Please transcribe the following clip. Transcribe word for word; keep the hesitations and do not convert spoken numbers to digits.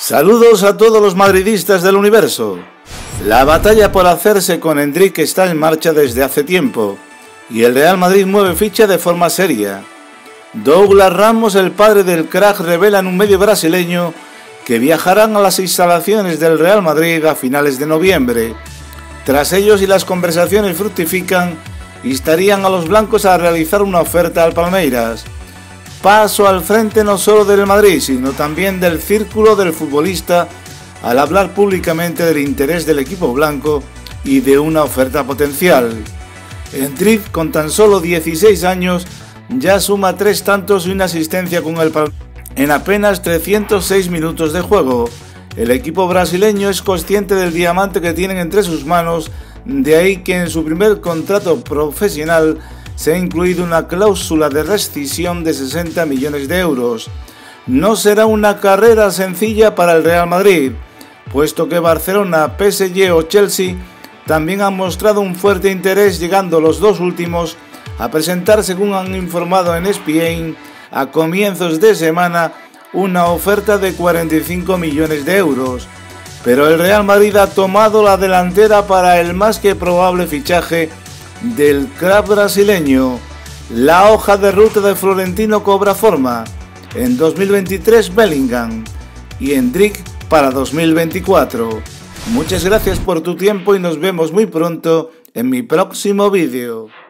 Saludos a todos los madridistas del universo. La batalla por hacerse con Endrick está en marcha desde hace tiempo y el Real Madrid mueve ficha de forma seria. Douglas Ramos, el padre del crack, revela en un medio brasileño que viajarán a las instalaciones del Real Madrid a finales de noviembre. Tras ello, si las conversaciones fructifican, instarían a los blancos a realizar una oferta al Palmeiras. Paso al frente no solo del Madrid, sino también del círculo del futbolista al hablar públicamente del interés del equipo blanco y de una oferta potencial. Endrick, con tan solo dieciséis años, ya suma tres tantos y una asistencia con el Palmeiras en apenas trescientos seis minutos de juego. El equipo brasileño es consciente del diamante que tienen entre sus manos, de ahí que en su primer contrato profesional se ha incluido una cláusula de rescisión de sesenta millones de euros. No será una carrera sencilla para el Real Madrid, puesto que Barcelona, P S G o Chelsea también han mostrado un fuerte interés, llegando los dos últimos a presentar, según han informado en E S P N, a comienzos de semana una oferta de cuarenta y cinco millones de euros. Pero el Real Madrid ha tomado la delantera para el más que probable fichaje del crack brasileño. La hoja de ruta de Florentino cobra forma. En dos mil veintitrés Bellingham y Endrick para dos mil veinticuatro. Muchas gracias por tu tiempo y nos vemos muy pronto en mi próximo vídeo.